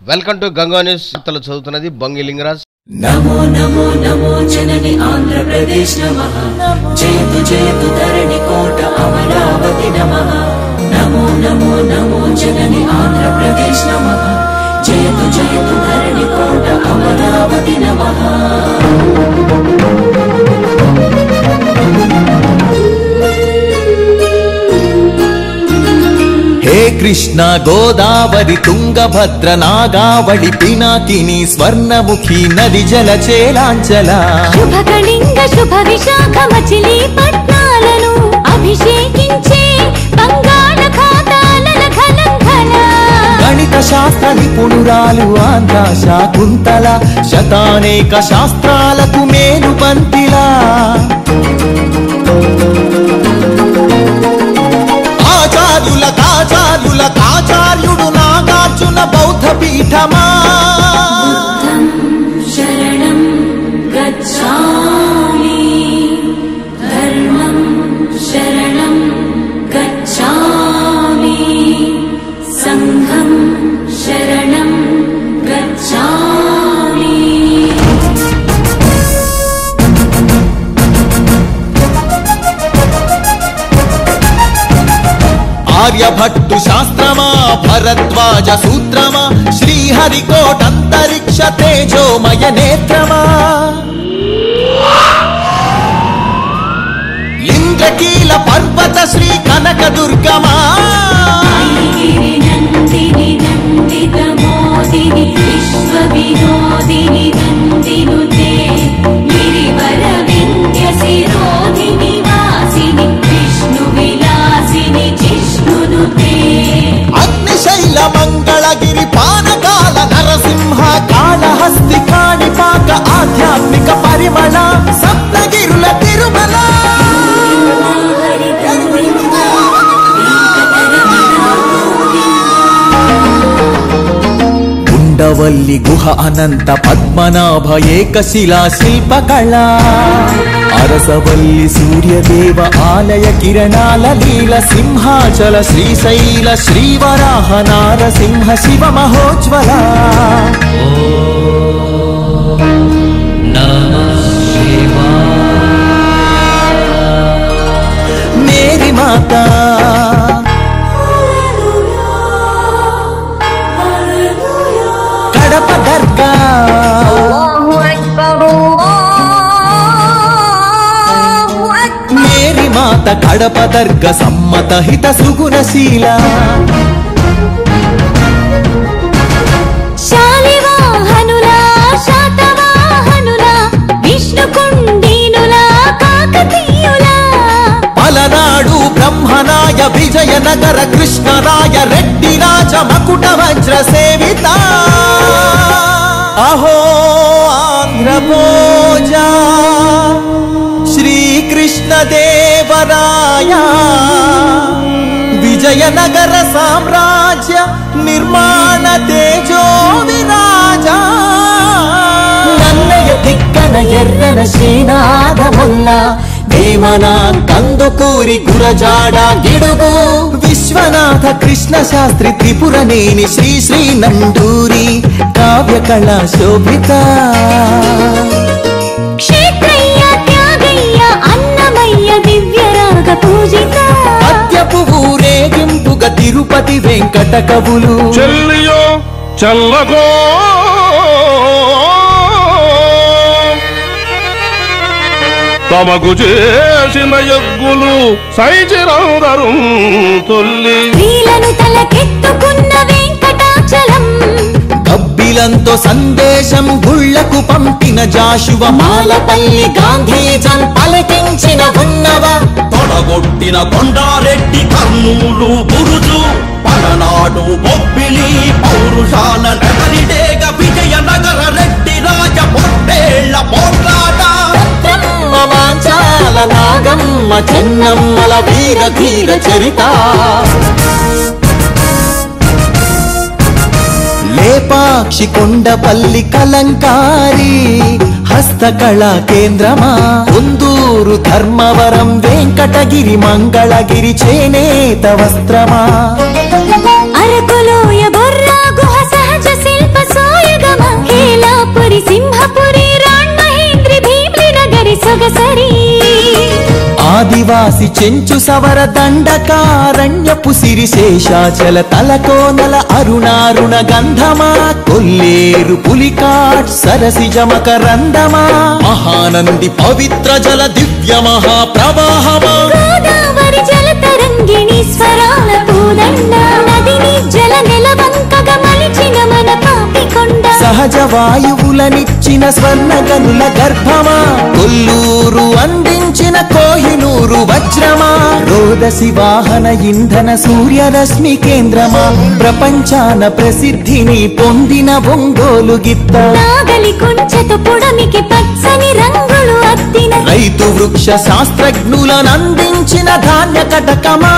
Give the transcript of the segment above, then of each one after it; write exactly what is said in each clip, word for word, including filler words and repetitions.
Welcome to Ganga news. చదువుతున్నది బంగి లింగరాజ్. నమో నమో నమో జనని ఆంధ్రప్రదేశ్ నమః. జయతు జయతు ధరణి కోట అమరావతి నమః. నమో నమో నమో జనని ఆంధ్రప్రదేశ్ నమః. జయతు జయతు ధరణి కోట అమరావతి నమః. हे कृष्ण गोदावरी तुंगभद्र नागावळि पिनाकिनी स्वर्णमुखी नदी जल चेलांचला शुभकलिंग शुभ विशाख मचिलीपट्नाలను అభిషేకించే బంగాళాఖాతాల ఖలంఖల గణిత శాస్త్ర నిపుణురాలు ఆంధ్ర శాకుంతల శతానేక శాస్త్రాలకు మేలు పంతిలా ఆచార్యుల కాచార్యుల కాచార్యుడు నాగార్జున బౌద్ధ పీఠమా శరణం గచ్ఛామి ధర్మం శరణం గచ్ఛామి సంఘం శరణం గచ్ఛామి. ఆర్యభట్టు శాస్త్రమా భరద్వాజ సూత్రమా శ్రీహరికోటంతరిక్ష తేజోమయ నేత్రమా ఇంద్రకీల పర్వత శ్రీ కనక దుర్గమా నందిని నందిత మోదిని విశ్వ వినోదిని నందినుతే గిరివర వింధ్య శిరోధిని వాసిని విష్ణు విలాసిని జిష్ణునుతే అగ్నిశైల మంగళగిరి పానకాల నరసింహ కాళహస్తి కాణిపాక ఆధ్యాత్మిక పరిమళ సప్తగిరుల తిరుమల ఉండవల్లి గుహ అనంత పద్మనాభ ఏకశిలా శిల్పకళ అరసవల్లి సూర్యదేవ ఆలయ కిరణాల లీల సింహాచల శ్రీశైల శ్రీవరాహ నారసింహ శివ మహోజ్వల మేరీ మాతా కడప దర్గా మేరీ మాత కడప దర్గ సమ్మత హిత సుగుణశీల శాలివాహనుల శాతవాహనుల విష్ణుకుండినుల కాకతీయుల పలనాడు బ్రహ్మనాయ విజయనగర కృష్ణరాయ రెడ్డి రాజ మకుట వజ్ర సేవిత అహో ఆంధ్రభోజ శ్రీకృష్ణ దేవరాయ విజయనగర సామ్రాజ్య నిర్మాణ తేజో విరాజ నన్నయ దిక్కన ఎర్రన శ్రీనాథముల్ల వేమనా కందుకూరి గురజాడ గిడుగు విశ్వనాథ కృష్ణ శాస్త్రి త్రిపురనేని శ్రీ శ్రీ నందూరి కావ్య కళా శోభిత క్షేత్రయ్య త్యాగయ్య అన్నమయ్య దివ్యరాగ పూజిత పద్యపు ఊరేగింపుగా తిరుపతి వెంకట కవులు చెల్లియో చల్లగో తమకు చేసిన యజ్ఞులు సైచిరందరు తొల్లి వీలను తలకెత్తుకున్న వెంకటాచలం కబ్బిలంతో సందేశం గుళ్లకు పంపిన జాషువ మాలపల్లి గాంధీజం పలికించిన ఉన్నవ తొడగొట్టిన కొండారెడ్డి కర్నూలు బురుజు పలనాడు బొబ్బిలి పౌరుషాల నగరిడేగ విజయనగర రెడ్డి రాజ పొట్టేళ్ల పోట్లాట మాంచాల నాగమ్మ చెన్నమ్మల వీర ధీర చరిత లేపాక్షి కొండపల్లి కలంకారి హస్తకళా కేంద్రమా కుందూరు ధర్మవరం వెంకటగిరి మంగళగిరి చేనేత వస్త్రమా అరకులోయ బొర్రా గుహ సహజ శిల్ప ధర్మపురి సింహపురి రాణ్మహేంద్రి భీమ్లి నగరి సొగసరి ఆదివాసి చెంచు సవర దండకారణ్యపు సిరి శేషాచల తలకోనల అరుణారుణ గంధమా కొల్లేరు పులికాట్ సరసి జమకరందమా మహానంది పవిత్ర జల దివ్య మహాప్రవాహమా గోదావరి జల తరంగిణి స్వరాల పూదండ నదిని జల నెలవంకగా మలిచిన మన పాపికొండ సహజ వాయువులనిచ్చిన స్వర్ణ గనుల గర్భమా కొల్లూరు అందించిన కోహినూరు వజ్రమా రోదసి వాహన ఇంధన సూర్యరశ్మి కేంద్రమా ప్రపంచాన ప్రసిద్ధిని పొందిన ఒంగోలు గిత్త నాగలి కుంచెతో పొడమికి పచ్చని రంగులు అద్దిన రైతు వృక్ష శాస్త్రజ్ఞులనందించిన ధాన్య కటకమా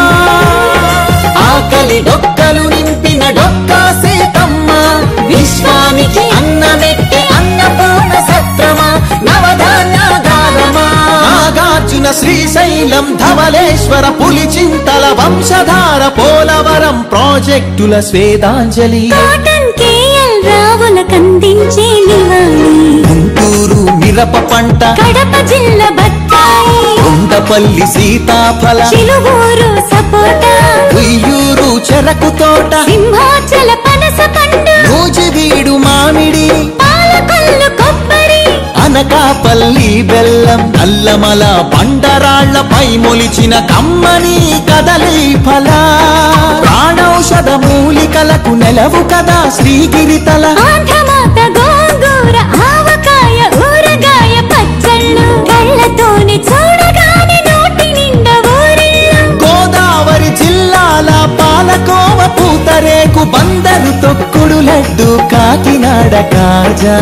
ఆకలి డొక్కలు నింపిన డొక్కా సీతమ్మ విశ్వానికి అన్నమెట్టే అన్నపూర్ణ సత్రమా నవధాన్యాగారమా నాగార్జున శ్రీశైలం ధవలేశ్వర పులిచింతల వంశధార పోలవరం ప్రాజెక్టుల స్వేదాంజలి కాటన్ కేఎల్ రావుల కందించే నివాళి గుంటూరు మిరప పంట కడప జిల్లా బత్తాయి కొండపల్లి సీతాఫల చిలుగూరు సపోటా ఉయ్యూరు చెరకు తోట సింహాచల పనస పండు నూజివీడు మామిడి పాలకొల్లు కొబ్బరి అనకాపల్లి బెల్లం నల్లమల బండరాళ్లపై మొలిచిన కమ్మని కదలి ఫల ప్రాణౌషధ మూలికలకు నెలవు కదా శ్రీగిరితల ఆంధ్రమాత గోంగూర ఆవకాయ ఊరగాయ పచ్చళ్ళు కళ్ళతోని చూడగానే నోటి నిండా ఊరిళ్ళు గోదావరి జిల్లాల పాలకోవ పూతరేకు బందరు తొక్కుడు లడ్డు కాకినాడ కాజా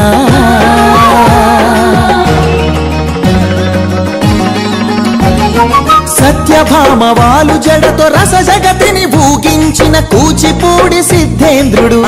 సత్యభామ వాలు జడతో రస జగతిని భూగించిన కూచిపూడి సిద్ధేంద్రుడు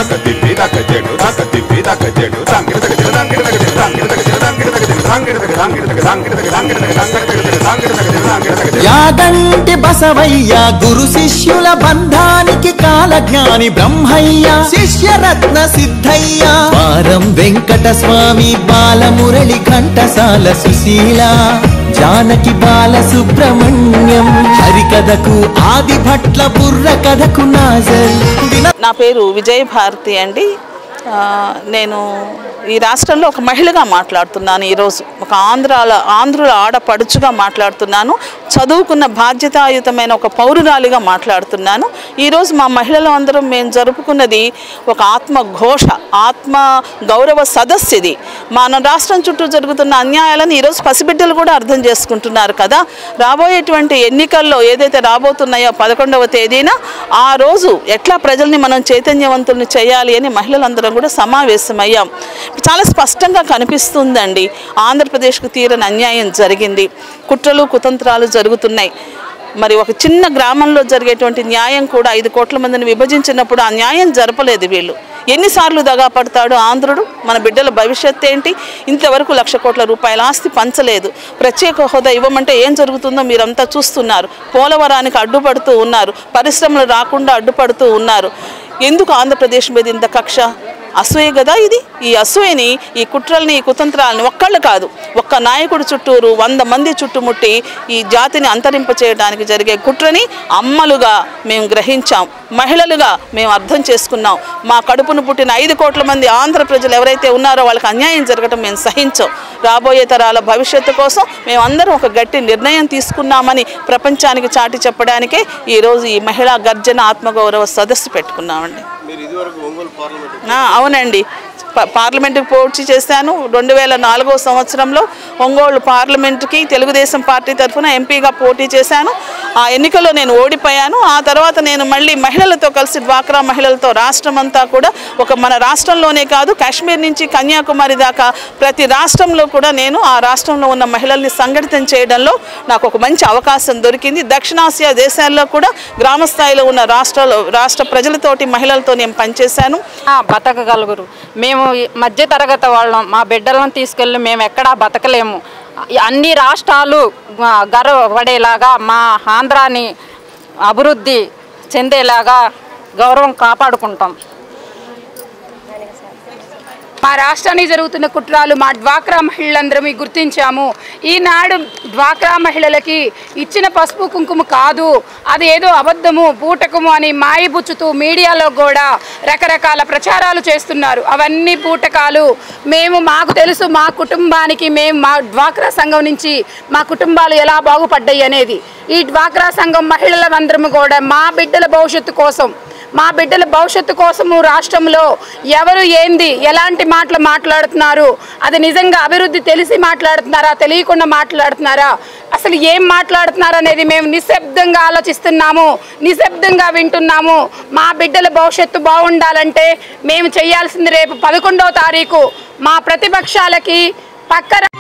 యాగంటి బసవయ్య గురు శిష్యుల బంధానికి కాలజ్ఞాని బ్రహ్మయ్య శిష్యరత్న సిద్ధయ్య వారం వెంకట స్వామి బాలమురళి ఘంటసాల సుశీల జానకి బాల సుబ్రహ్మణ్యం హరికథకు ఆది భట్ల బుర్ర కథకు నాజర్. నా పేరు విజయ భారతి అండి. నేను ఈ రాష్ట్రంలో ఒక మహిళగా మాట్లాడుతున్నాను. ఈరోజు ఒక ఆంధ్రాల ఆంధ్రుల ఆడపడుచుగా మాట్లాడుతున్నాను. చదువుకున్న బాధ్యతాయుతమైన ఒక పౌరురాలిగా మాట్లాడుతున్నాను. ఈరోజు మా మహిళలు అందరం మేము జరుపుకున్నది ఒక ఆత్మ ఘోష, ఆత్మ గౌరవ సదస్సు ఇది. మన రాష్ట్రం చుట్టూ జరుగుతున్న అన్యాయాలను ఈరోజు పసిబిడ్డలు కూడా అర్థం చేసుకుంటున్నారు కదా. రాబోయేటువంటి ఎన్నికల్లో ఏదైతే రాబోతున్నాయో పదకొండవ తేదీన ఆ రోజు ఎట్లా ప్రజల్ని మనం చైతన్యవంతుల్ని చేయాలి అని మహిళలందరం కూడా సమావేశమయ్యాం. చాలా స్పష్టంగా కనిపిస్తుందండి, ఆంధ్రప్రదేశ్కు తీరని అన్యాయం జరిగింది, కుట్రలు కుతంత్రాలు జరుగుతున్నాయి. మరి ఒక చిన్న గ్రామంలో జరిగేటువంటి న్యాయం కూడా ఐదు కోట్ల మందిని విభజించినప్పుడు ఆ న్యాయం జరపలేదు వీళ్ళు. ఎన్నిసార్లు దగా పడతాడు ఆంధ్రుడు? మన బిడ్డల భవిష్యత్తు ఏంటి? ఇంతవరకు లక్ష కోట్ల రూపాయల ఆస్తి పంచలేదు. ప్రత్యేక హోదా ఇవ్వమంటే ఏం జరుగుతుందో మీరంతా చూస్తున్నారు. పోలవరానికి అడ్డుపడుతూ ఉన్నారు, పరిశ్రమలు రాకుండా అడ్డుపడుతూ ఉన్నారు. ఎందుకు ఆంధ్రప్రదేశ్ మీద ఇంత కక్ష? అసూయ కదా ఇది. ఈ అసూయని, ఈ కుట్రల్ని, ఈ కుతంత్రాలని ఒక్కళ్ళు కాదు, ఒక్క నాయకుడు చుట్టూరు వంద మంది చుట్టుముట్టి ఈ జాతిని అంతరింప చేయడానికి జరిగే కుట్రని అమ్మలుగా మేము గ్రహించాం, మహిళలుగా మేము అర్థం చేసుకున్నాం. మా కడుపును పుట్టిన ఐదు కోట్ల మంది ఆంధ్ర ప్రజలు ఎవరైతే ఉన్నారో వాళ్ళకి అన్యాయం జరగటం మేము సహించాం. రాబోయే తరాల భవిష్యత్తు కోసం మేమందరం ఒక గట్టి నిర్ణయం తీసుకున్నామని ప్రపంచానికి చాటి చెప్పడానికే ఈరోజు ఈ మహిళా గర్జన ఆత్మగౌరవ సదస్సు పెట్టుకున్నామండి. అవునండి, పార్లమెంటుకి పోటీ చేశాను. రెండు వేల నాలుగో సంవత్సరంలో ఒంగోలు పార్లమెంటుకి తెలుగుదేశం పార్టీ తరఫున ఎంపీగా పోటీ చేశాను. ఆ ఎన్నికల్లో నేను ఓడిపోయాను. ఆ తర్వాత నేను మళ్ళీ మహిళలతో కలిసి డ్వాక్రా మహిళలతో రాష్ట్రం అంతా కూడా, ఒక మన రాష్ట్రంలోనే కాదు కాశ్మీర్ నుంచి కన్యాకుమారి దాకా ప్రతి రాష్ట్రంలో కూడా నేను ఆ రాష్ట్రంలో ఉన్న మహిళల్ని సంఘటితం చేయడంలో నాకు ఒక మంచి అవకాశం దొరికింది. దక్షిణాసియా దేశాల్లో కూడా గ్రామ స్థాయిలో ఉన్న రాష్ట్రాల్లో రాష్ట్ర ప్రజలతోటి మహిళలతో నేను పనిచేశాను. బతకగలుగురు. మేము మధ్య తరగతి వాళ్ళం, మా బిడ్డలను తీసుకెళ్ళి మేము ఎక్కడా బతకలేము. అన్ని రాష్ట్రాలు గర్వపడేలాగా మా ఆంధ్రాని అభివృద్ధి చెందేలాగా గౌరవం కాపాడుకుంటాం. మా రాష్ట్రానికి జరుగుతున్న కుట్రాలు మా డ్వాక్రా మహిళలందరం గుర్తించాము. ఈనాడు డ్వాక్రా మహిళలకి ఇచ్చిన పసుపు కుంకుమ కాదు, అది ఏదో అబద్ధము బూటకము అని మాయబుచ్చుతూ మీడియాలో కూడా రకరకాల ప్రచారాలు చేస్తున్నారు. అవన్నీ బూటకాలు. మేము మాకు తెలుసు, మా కుటుంబానికి మేము మా డ్వాక్రా సంఘం నుంచి మా కుటుంబాలు ఎలా బాగుపడ్డాయి అనేది. ఈ డ్వాక్రా సంఘం మహిళలందరం కూడా మా బిడ్డల భవిష్యత్తు కోసం మా బిడ్డల భవిష్యత్తు కోసము రాష్ట్రంలో ఎవరు ఏంది ఎలాంటి మాటలు మాట్లాడుతున్నారు, అది నిజంగా అభివృద్ధి తెలిసి మాట్లాడుతున్నారా తెలియకుండా మాట్లాడుతున్నారా, అసలు ఏం మాట్లాడుతున్నారు అనేది మేము నిశ్శబ్దంగా ఆలోచిస్తున్నాము, నిశ్శబ్దంగా వింటున్నాము. మా బిడ్డల భవిష్యత్తు బాగుండాలంటే మేము చేయాల్సింది రేపు పదకొండవ తారీఖు మా ప్రతిపక్షాలకి పక్క